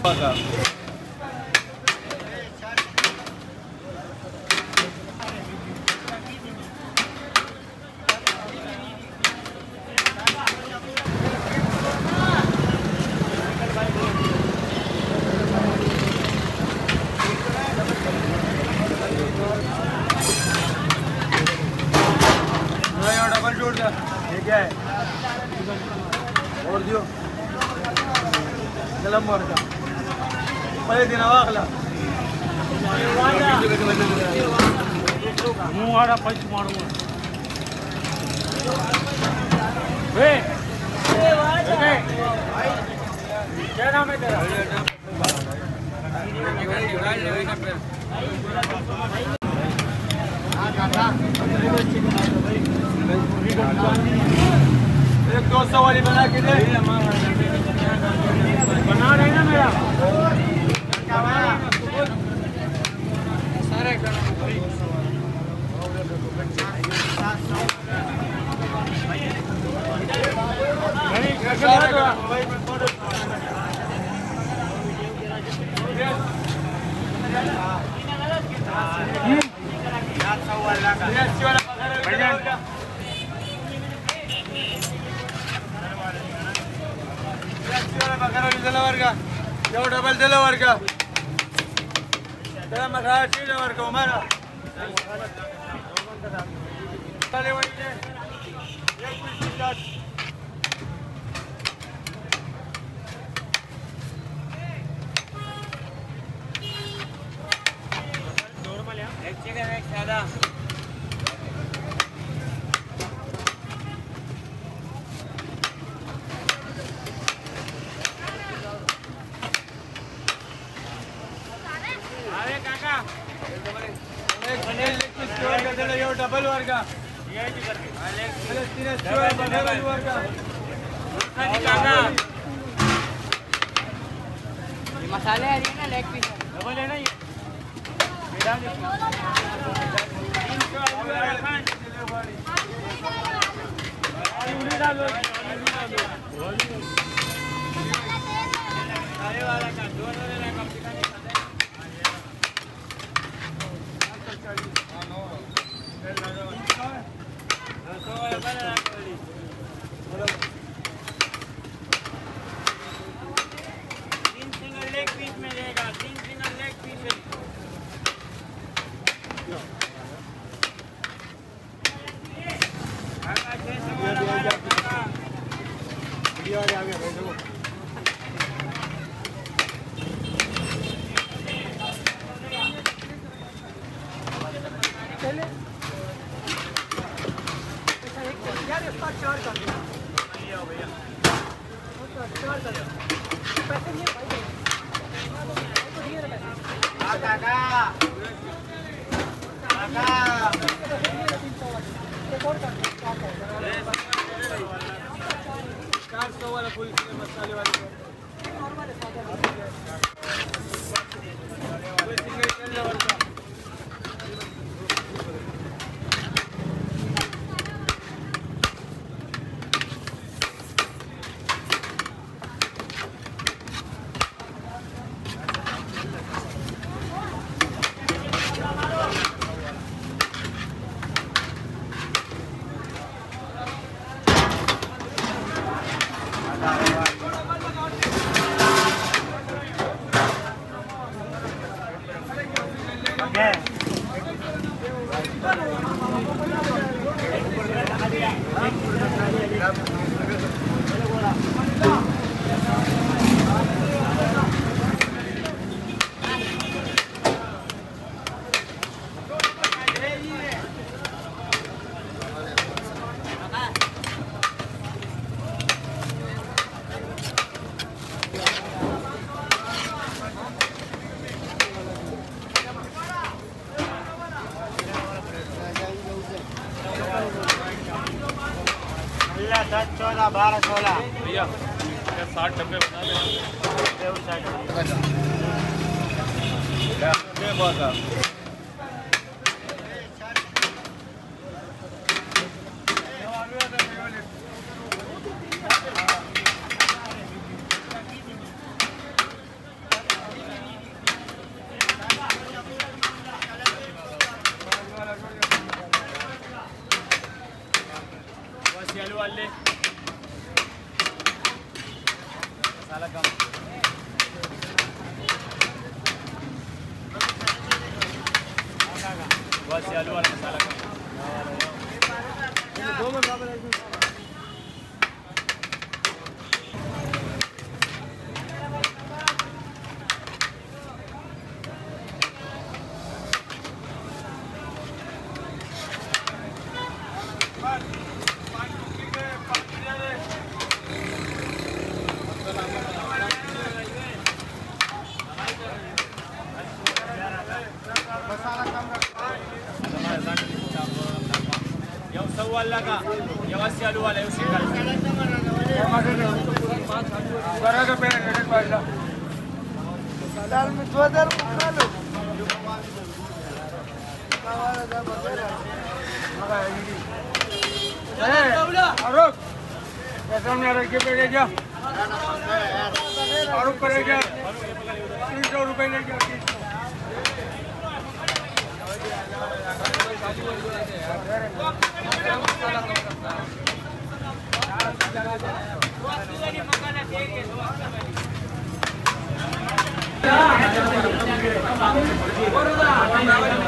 Double जोड़ का ये क्या है और दियो गलम और का पहले दिन आवागला मुंह आड़ा पंच मारूंगा वे क्या नाम है तेरा एक 200 वाली बना के दे बना रहे ना मेरा सारे डबल दिला वर्गा तेरा मखा चीज वर्गा हमारा चले वही एक चिकन एक सादा डबल वर्गा मसाले आ रही है ना लेग पीस डबल है ना ये भैया 60 डब्बे बना दे बस ये आलू वाला मसाला का दो में बराबर है। Yang sawal laga, yang asli alu wala yang sikal. Barang ke pera kedek bala. Dal में दो दल खा लो. कावाला दा बकरा. मगा ये. अरुक. पैसा में रख के बैठ जा. अरुक करेगा. 300 रुपए ले जा. Orang